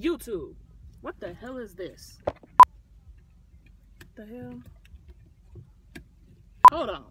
YouTube. What the hell is this? What the hell? Hold on.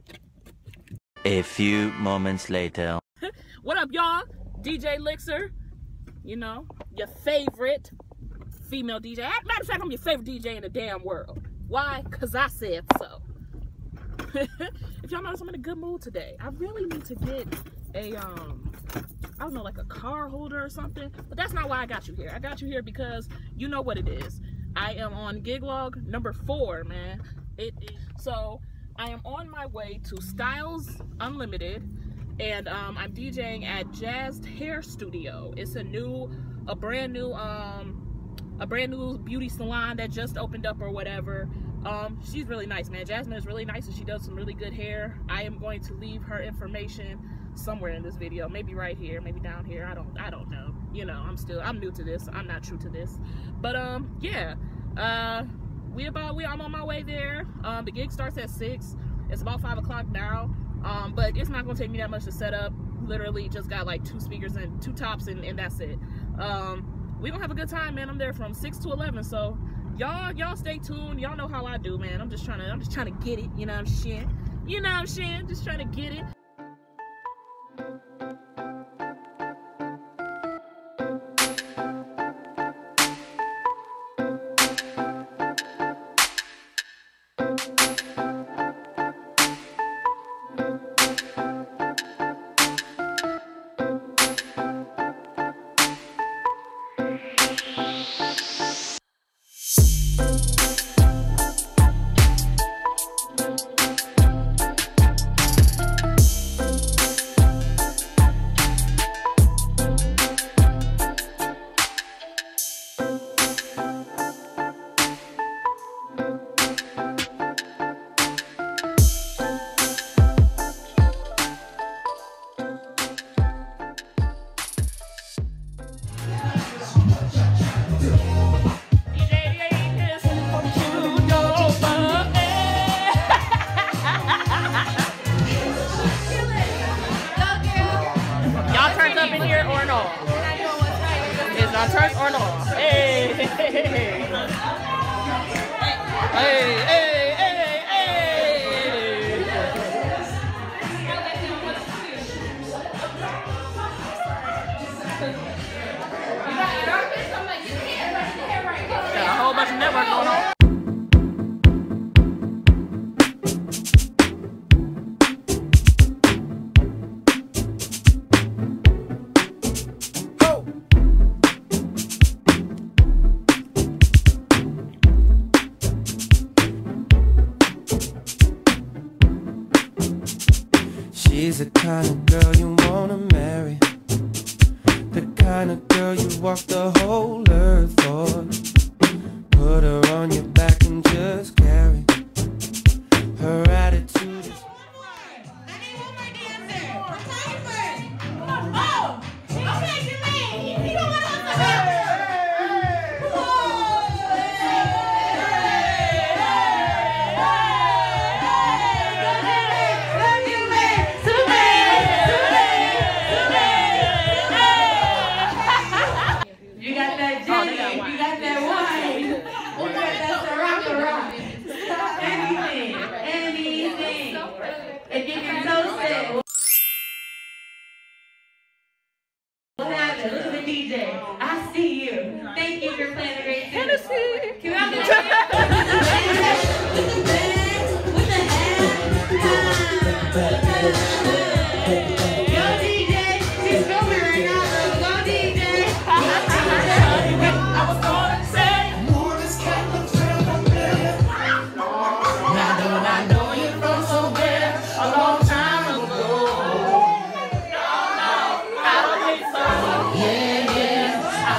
A few moments later. What up, y'all? DJ Lixer. You know, your favorite female DJ. Matter of fact, I'm your favorite DJ in the damn world. Why? Because I said so. If y'all notice, I'm in a good mood today. I really need to get a, I don't know, like a car holder or something. But that's not why I got you here. I got you here because you know what it is. I am on gig log number 4, man. So I am on my way to Styles Unlimited, and I'm DJing at Jazzed Hair Studio. It's a brand new beauty salon that just opened up or whatever. She's really nice, man. Jasmine is really nice and she does some really good hair. I am going to leave her information somewhere in this video, maybe right here, maybe down here. I don't know. You know, I'm new to this. I'm not true to this. But yeah. I'm on my way there. The gig starts at 6. It's about 5 o'clock now. But it's not gonna take me that much to set up. Literally just got like 2 speakers and 2 tops and that's it. We gonna have a good time, man. I'm there from 6 to 11, so y'all stay tuned. Y'all know how I do, man. I'm just trying to get it, you know what I'm saying? You know what I'm saying? Just trying to get it. Turn or no? Hey, hey, hey, hey, hey, hey, hey, hey. Got a whole bunch of network going on. She's the kind of girl you wanna marry, the kind of girl you walk the whole earth for. Put her on your back and just carry her attitude is... Look at the DJ. I see you. Thank you for playing the great Hennessy. Can we all get with the head? Go DJ. She's filming right now, though. Go DJ. I was gonna say, more this cat looks real familiar. I know you from somewhere a long time ago. No, I don't think so. Yeah.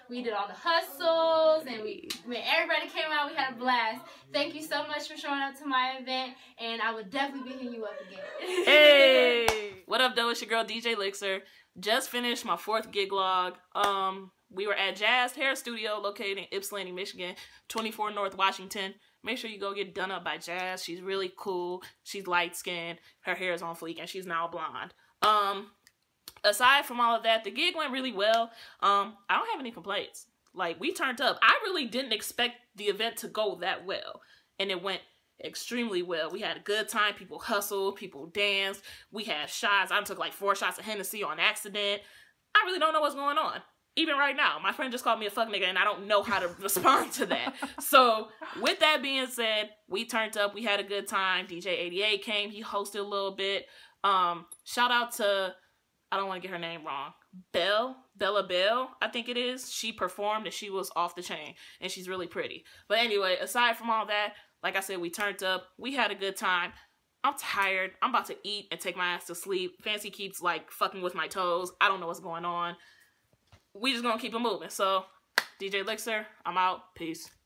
We did all the hustles, and when everybody came out, we had a blast. Thank you so much for showing up to my event, and I would definitely be hitting you up again. Hey! What up, though? It's your girl, DJ Lixer. Just finished my 4th gig log. We were at Jazz Hair Studio located in Ypsilanti, Michigan, 24 North Washington. Make sure you go get done up by Jazz. She's really cool. She's light-skinned. Her hair is on fleek, and she's now blonde. Aside from all of that, the gig went really well. I don't have any complaints. Like, we turned up. I really didn't expect the event to go that well, and it went extremely well. We had a good time. People hustled. People danced. We had shots. I took like 4 shots of Hennessy on accident. I really don't know what's going on. Even right now, my friend just called me a fuck nigga, and I don't know how to respond to that. So, with that being said, we turned up. We had a good time. DJ 88 came. He hosted a little bit. Shout out to, I don't want to get her name wrong, Bella Bell, I think it is. She performed, and she was off the chain, and she's really pretty. But anyway, aside from all that, like I said, we turned up. We had a good time. I'm tired. I'm about to eat and take my ass to sleep. Fancy keeps, like, fucking with my toes. I don't know what's going on. We just gonna keep it moving. So, DJ Lixer, I'm out. Peace.